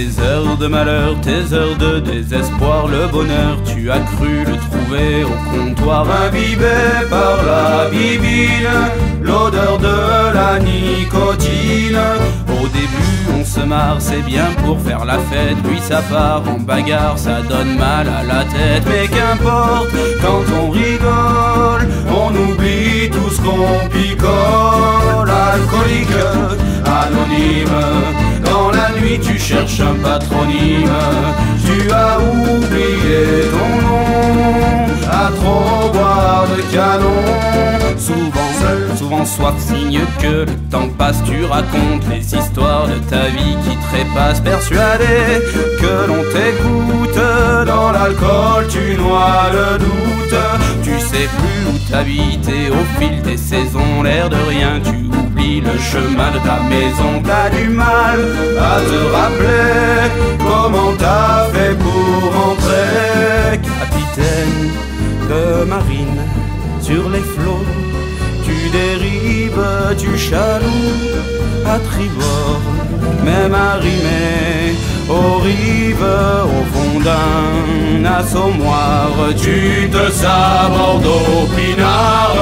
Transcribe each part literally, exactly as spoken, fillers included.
tes heures de malheur, tes heures de désespoir, le bonheur, tu as cru le trouver au comptoir, imbibé par la bibine, l'odeur de la nicotine. Au début on se marre, c'est bien pour faire la fête, puis ça part en bagarre, ça donne mal à la tête. Mais qu'importe, quand on rigole, on oublie tout ce qu'on picole. Alcoolique, anonyme, dans la nuit tu cherches un patronyme. Tu as oublié ton nom, à trop boire de canon. Souvent seul, souvent soif, signe que le temps passe. Tu racontes les histoires de ta vie qui trépassent, persuadé que l'on t'écoute. Dans l'alcool tu noies le doute. Tu sais plus où t'habites et au fil des saisons, l'air de rien, tu oublies le chemin de ta maison. T'as du mal à te rappeler comment t'as fait pour rentrer. Capitaine de marine sur les flots, tu dérives, tu chaloues à tribord, même arrimé aux rives, au fond d'un assommoir, tu te sabres d'eau pinard.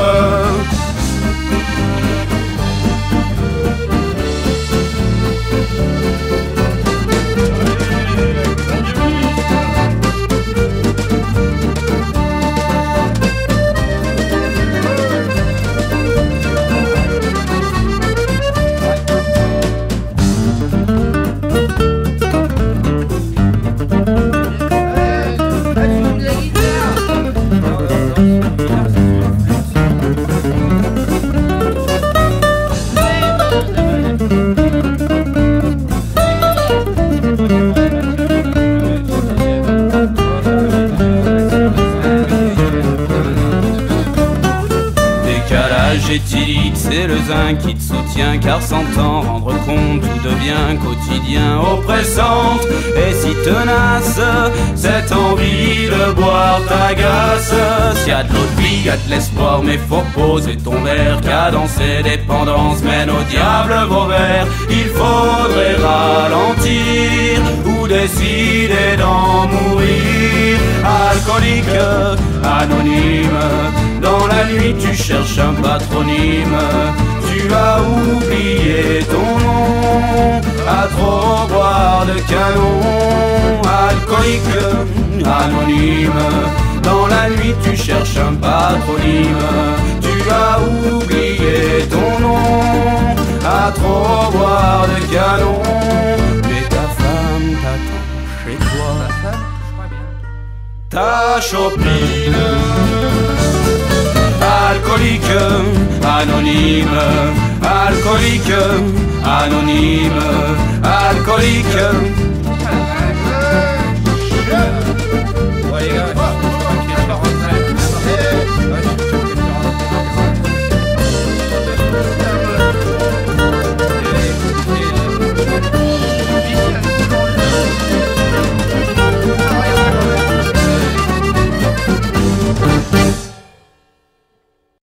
Éthylique, c'est le zinc qui te soutient, car sans t'en rendre compte, tout devient quotidien, oppressante et si tenace. Cette envie de boire t'agace. S'il y a de l'eau de vie, y a de l'espoir, mais faut poser ton verre, cadencer dépendance mène au diable vos verres. Il faudrait ralentir ou décider d'en mourir. Alcoolique, anonyme, dans la nuit tu cherches un patronyme. Tu as oublié ton nom, à trop boire de canon. Alcoolique, anonyme, dans la nuit tu cherches un patronyme. Tu as oublié ton nom, à trop boire de canon. Mais ta femme t'attend chez toi, ta chopine. Alcoolique, anonyme, alcoolique, anonyme, alcoolique.